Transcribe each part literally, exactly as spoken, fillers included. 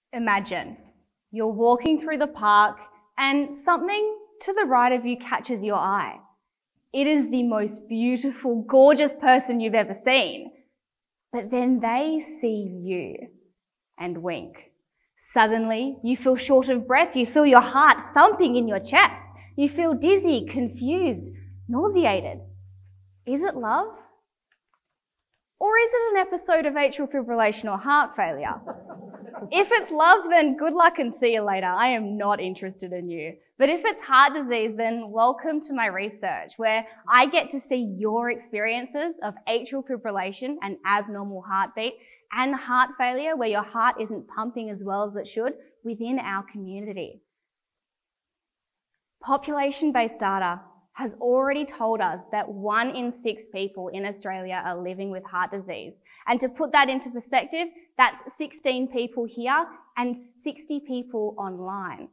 Imagine you're walking through the park and something to the right of you catches your eye. It is the most beautiful, gorgeous person you've ever seen. But then they see you and wink. Suddenly, you feel short of breath. You feel your heart thumping in your chest. You feel dizzy, confused, nauseated. Is it love? Or is it an episode of atrial fibrillation or heart failure? If it's love, then good luck and see you later. I am not interested in you. But if it's heart disease, then welcome to my research, where I get to see your experiences of atrial fibrillation and abnormal heartbeat and heart failure, where your heart isn't pumping as well as it should, within our community. Population-based data has already told us that one in six people in Australia are living with heart disease. And to put that into perspective, that's sixteen people here and sixty people online.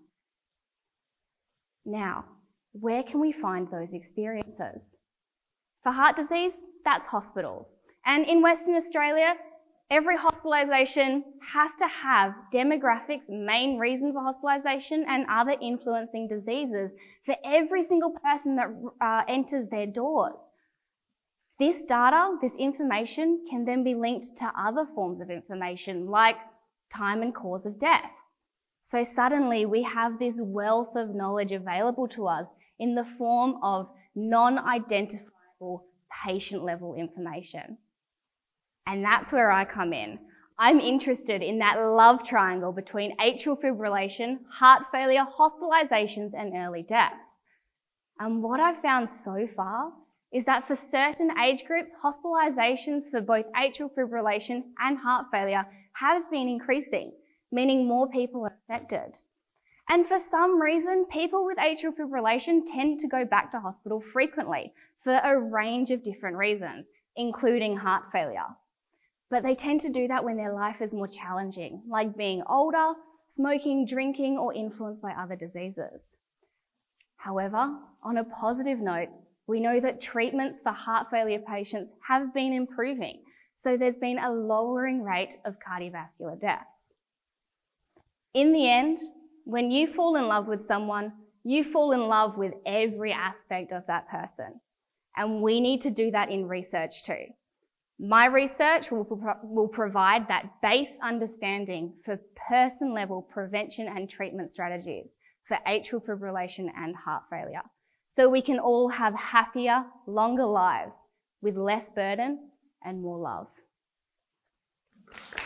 Now, where can we find those experiences? For heart disease, that's hospitals. And in Western Australia, every hospitalisation has to have demographics, main reason for hospitalisation, and other influencing diseases for every single person that uh, enters their doors. This data, this information, can then be linked to other forms of information like time and cause of death. So suddenly we have this wealth of knowledge available to us in the form of non-identifiable patient-level information. And that's where I come in. I'm interested in that love triangle between atrial fibrillation, heart failure, hospitalizations, and early deaths. And what I've found so far is that for certain age groups, hospitalizations for both atrial fibrillation and heart failure have been increasing, meaning more people are affected. And for some reason, people with atrial fibrillation tend to go back to hospital frequently for a range of different reasons, including heart failure. But they tend to do that when their life is more challenging, like being older, smoking, drinking, or influenced by other diseases. However, on a positive note, we know that treatments for heart failure patients have been improving, so there's been a lowering rate of cardiovascular deaths. In the end, when you fall in love with someone, you fall in love with every aspect of that person. And we need to do that in research too. My research will, pro will provide that base understanding for person-level prevention and treatment strategies for atrial fibrillation and heart failure, so we can all have happier, longer lives with less burden and more love.